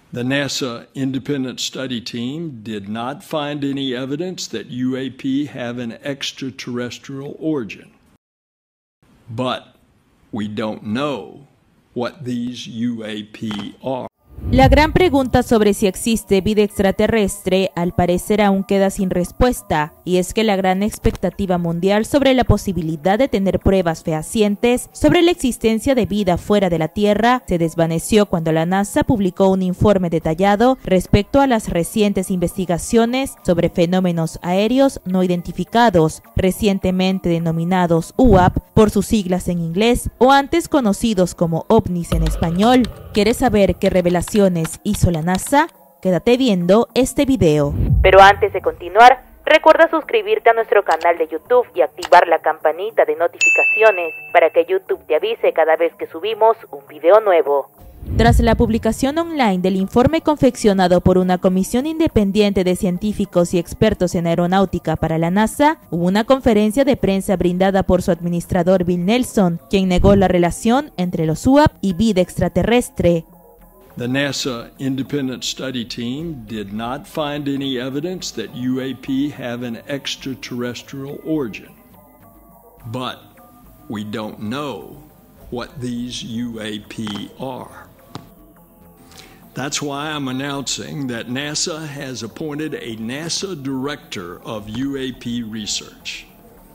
The NASA independent study team did not find any evidence that UAP have an extraterrestrial origin. But we don't know what these UAP are. La gran pregunta sobre si existe vida extraterrestre al parecer aún queda sin respuesta, y es que la gran expectativa mundial sobre la posibilidad de tener pruebas fehacientes sobre la existencia de vida fuera de la Tierra se desvaneció cuando la NASA publicó un informe detallado respecto a las recientes investigaciones sobre fenómenos aéreos no identificados, recientemente denominados UAP por sus siglas en inglés o antes conocidos como ovnis en español. ¿Quieres saber qué revelaciones hizo la NASA? Quédate viendo este video. Pero antes de continuar, recuerda suscribirte a nuestro canal de YouTube y activar la campanita de notificaciones para que YouTube te avise cada vez que subimos un video nuevo. Tras la publicación online del informe confeccionado por una comisión independiente de científicos y expertos en aeronáutica para la NASA, hubo una conferencia de prensa brindada por su administrador Bill Nelson, quien negó la relación entre los UAP y vida extraterrestre. The NASA independent study team did not find any evidence that UAP have an extraterrestrial origin. But we don't know what these UAP are. That's why I'm announcing that NASA has appointed a NASA Director of UAP Research.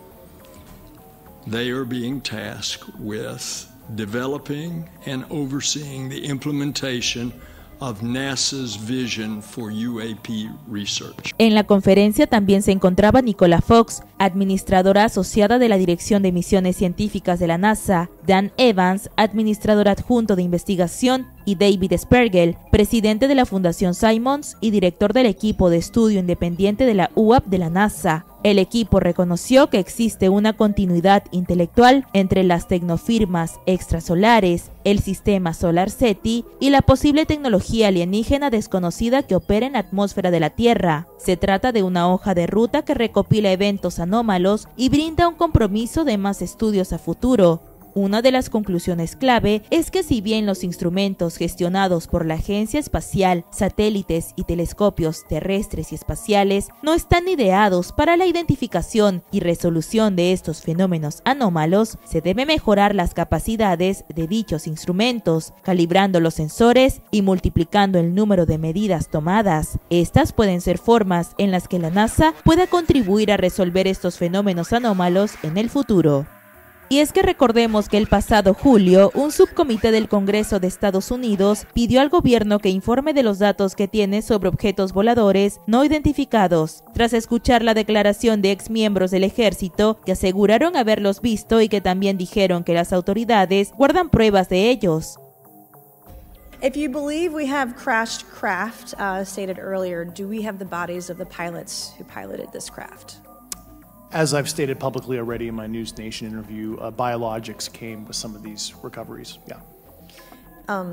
They are being tasked with developing and overseeing the implementation of NASA's vision for UAP research. En la conferencia también se encontraba Nicola Fox, administradora asociada de la Dirección de Misiones Científicas de la NASA, Dan Evans, administrador adjunto de investigación, y David Spergel, presidente de la Fundación Simons y director del equipo de estudio independiente de la UAP de la NASA. El equipo reconoció que existe una continuidad intelectual entre las tecnofirmas extrasolares, el sistema solar SETI y la posible tecnología alienígena desconocida que opera en la atmósfera de la Tierra. Se trata de una hoja de ruta que recopila eventos anómalos y brinda un compromiso de más estudios a futuro. Una de las conclusiones clave es que si bien los instrumentos gestionados por la Agencia Espacial, satélites y telescopios terrestres y espaciales no están ideados para la identificación y resolución de estos fenómenos anómalos, se debe mejorar las capacidades de dichos instrumentos, calibrando los sensores y multiplicando el número de medidas tomadas. Estas pueden ser formas en las que la NASA pueda contribuir a resolver estos fenómenos anómalos en el futuro. Y es que recordemos que el pasado julio, un subcomité del Congreso de Estados Unidos pidió al gobierno que informe de los datos que tiene sobre objetos voladores no identificados, tras escuchar la declaración de exmiembros del ejército que aseguraron haberlos visto y que también dijeron que las autoridades guardan pruebas de ellos. If you believe we have crashed craft, stated earlier, do we have the bodies of the pilots who piloted this craft? As I've stated publicly already in my News Nation interview, biologics came with some of these recoveries, yeah.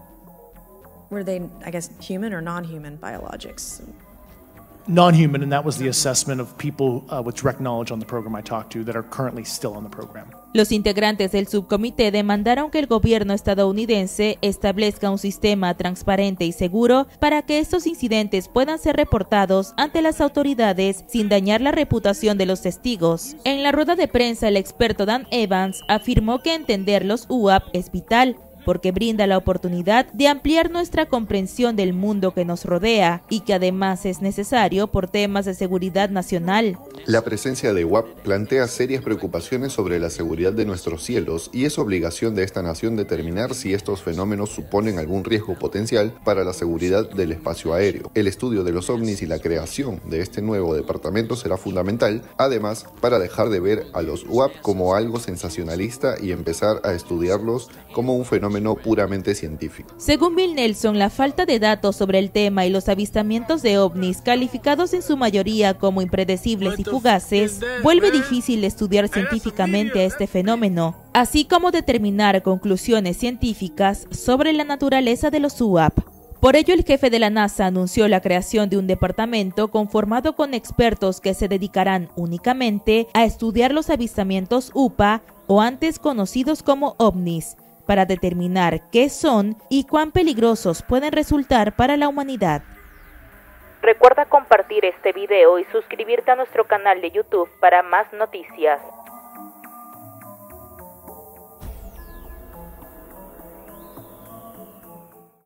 Were they, I guess, human or non-human biologics? Non-human, and that was the assessment of people with direct knowledge on the program I talked to that are currently still on the program. Los integrantes del subcomité demandaron que el gobierno estadounidense establezca un sistema transparente y seguro para que estos incidentes puedan ser reportados ante las autoridades sin dañar la reputación de los testigos. En la rueda de prensa, el experto Dan Evans afirmó que entender los UAP es vital, porque brinda la oportunidad de ampliar nuestra comprensión del mundo que nos rodea y que además es necesario por temas de seguridad nacional. La presencia de UAP plantea serias preocupaciones sobre la seguridad de nuestros cielos y es obligación de esta nación determinar si estos fenómenos suponen algún riesgo potencial para la seguridad del espacio aéreo. El estudio de los ovnis y la creación de este nuevo departamento será fundamental, además, para dejar de ver a los UAP como algo sensacionalista y empezar a estudiarlos como un fenómeno puramente científico. Según Bill Nelson, la falta de datos sobre el tema y los avistamientos de ovnis, calificados en su mayoría como impredecibles y fugaces, vuelve difícil estudiar científicamente a este fenómeno, así como determinar conclusiones científicas sobre la naturaleza de los UAP. Por ello, el jefe de la NASA anunció la creación de un departamento conformado con expertos que se dedicarán únicamente a estudiar los avistamientos UPA o antes conocidos como ovnis, para determinar qué son y cuán peligrosos pueden resultar para la humanidad. Recuerda compartir este video y suscribirte a nuestro canal de YouTube para más noticias.